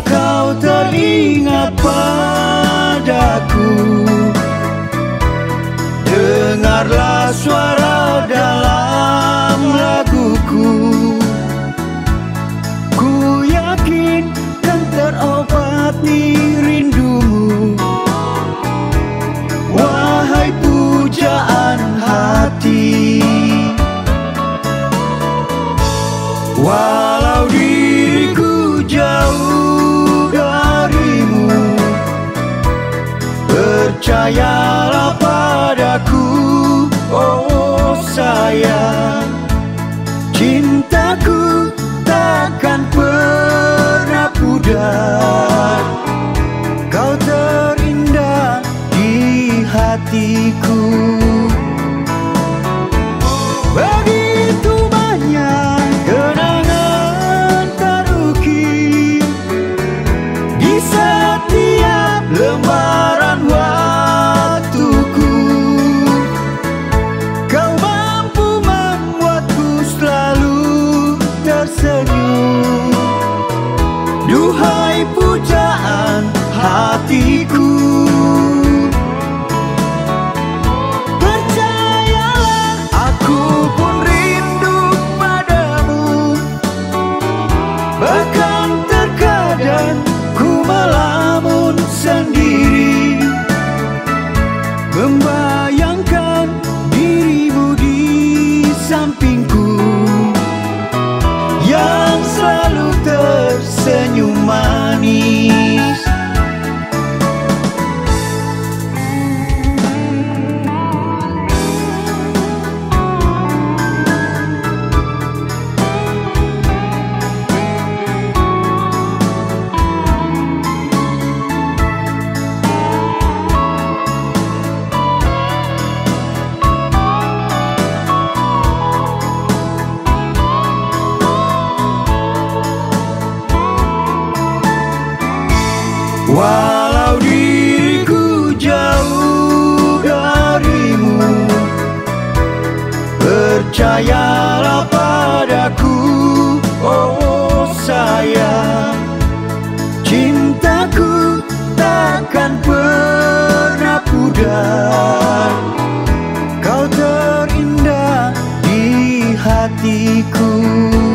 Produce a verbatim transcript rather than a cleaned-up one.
kau teringat padaku, dengarlah suara dalam laguku. Ku yakin kan terobati rindumu, wahai pujaan hati. Walau diriku jauh darimu, percayalah padaku, oh sayang. Cintaku takkan pernah pudar, kau terindah di hatiku. Begitu banyak kenangan terukir di setiap lembaran waktuku. Kau mampu membuatku selalu tersenyum, duhai pujaan hatiku. Bahkan terkadang ku melamun sendiri, membayangkan dirimu di sampingku, yang selalu tersenyum manis. Walau diriku jauh darimu, percayalah padaku, oh sayang. Cintaku takkan pernah pudar, kau terindah di hatiku.